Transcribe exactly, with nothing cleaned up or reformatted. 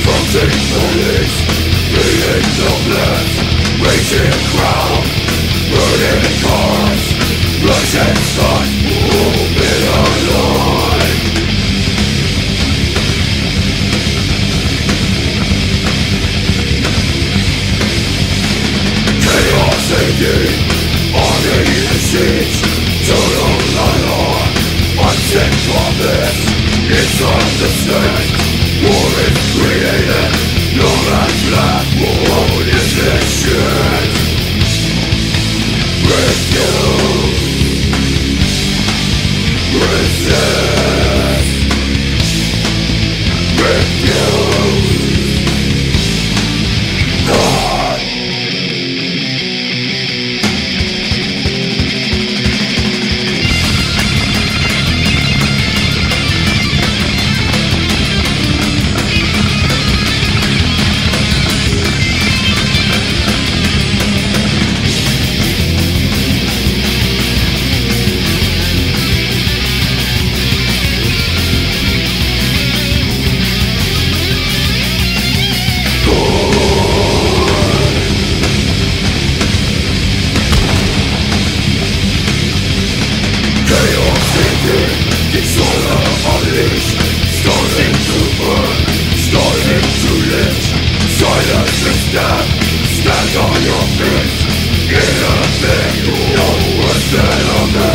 police, being helpless, raging crowd, burning cars, rushing stuck, moving alive. Chaos aching, army in siege, total alarm, unsick promise, it's understand. War is created, no man's left. What is this shit? Refuse, resist, refuse. God. Starting to burn, starting to lynch. Silence is death, stand on your feet. In a thing, no worse than a man.